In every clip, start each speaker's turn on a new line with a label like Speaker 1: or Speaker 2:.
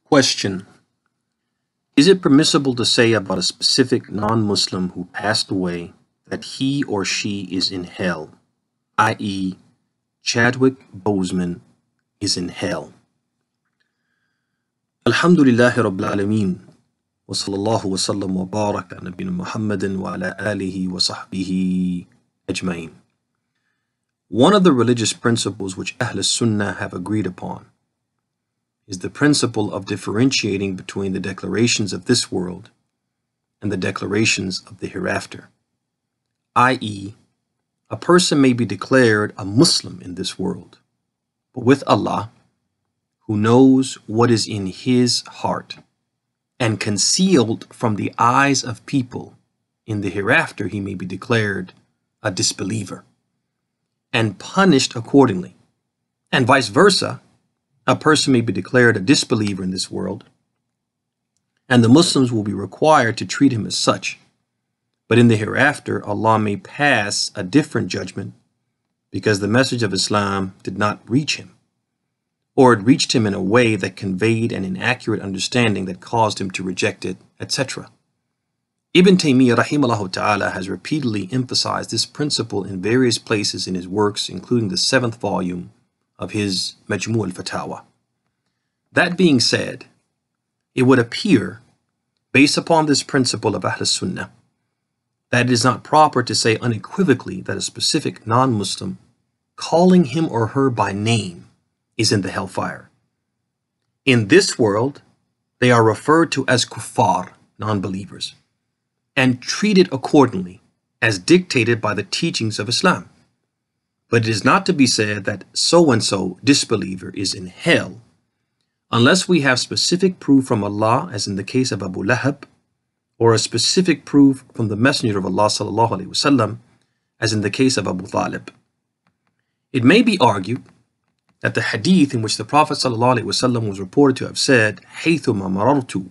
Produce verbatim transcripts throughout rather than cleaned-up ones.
Speaker 1: Question: Is it permissible to say about a specific non-Muslim who passed away that he or she is in hell, that is, Chadwick Boseman is in hell? Alhamdulillahi Rabbil Alameen, wa sallallahu wa sallam wa baraka ala nabina Muhammadin wa ala alihi wa sahbihi ajmain. One of the religious principles which Ahl as-Sunnah have agreed upon is the principle of differentiating between the declarations of this world and the declarations of the hereafter. that is, a person may be declared a Muslim in this world, but with Allah, who knows what is in his heart, and concealed from the eyes of people, in the hereafter he may be declared a disbeliever and punished accordingly, and vice versa. A person may be declared a disbeliever in this world, and the Muslims will be required to treat him as such. But in the hereafter, Allah may pass a different judgment because the message of Islam did not reach him, or it reached him in a way that conveyed an inaccurate understanding that caused him to reject it, et cetera. Ibn Taymiyyah rahimahullah ta'ala has repeatedly emphasized this principle in various places in his works, including the seventh volume of his Majmu' al-Fatawa. That being said, it would appear, based upon this principle of Ahl as-Sunnah, that it is not proper to say unequivocally that a specific non-Muslim, calling him or her by name, is in the hellfire. In this world, they are referred to as kuffar, non-believers, and treated accordingly as dictated by the teachings of Islam. But it is not to be said that so-and-so disbeliever is in hell unless we have specific proof from Allah, as in the case of Abu Lahab, or a specific proof from the Messenger of Allah sallallahu alaihi wasallam, as in the case of Abu Talib. It may be argued that the hadith in which the Prophet sallallahu alaihi wasallam was reported to have said, "Haythuma marartu,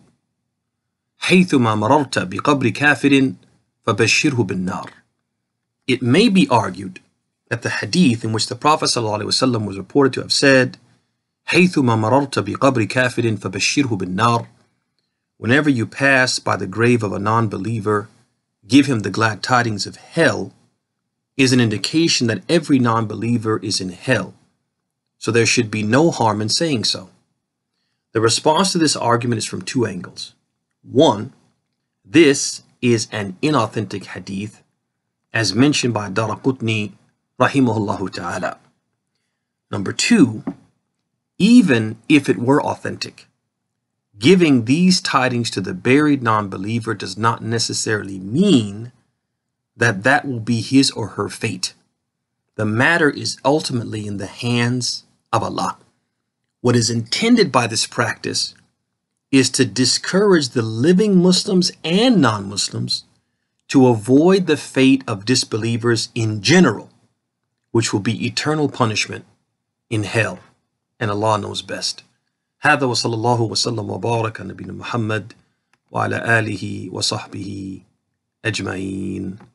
Speaker 1: haythuma mararta biqabri kafirin, fabashirhu bin nar." It may be argued that the hadith in which the Prophet ﷺ was reported to have said, "Haythuma mararta biqabri kafirin fabashirhu bin nar," whenever you pass by the grave of a non-believer, give him the glad tidings of hell, is an indication that every non-believer is in hell, so there should be no harm in saying so. The response to this argument is from two angles. One, this is an inauthentic hadith, as mentioned by Daraqutni rahimahullah ta'ala. Number two, even if it were authentic, giving these tidings to the buried non-believer does not necessarily mean that that will be his or her fate. The matter is ultimately in the hands of Allah. What is intended by this practice is to discourage the living Muslims and non-Muslims to avoid the fate of disbelievers in general, which will be eternal punishment in hell, and Allah knows best. هذا وصلى الله وسلم وبارك على نبينا محمد وعلى آله وصحبه أجمعين.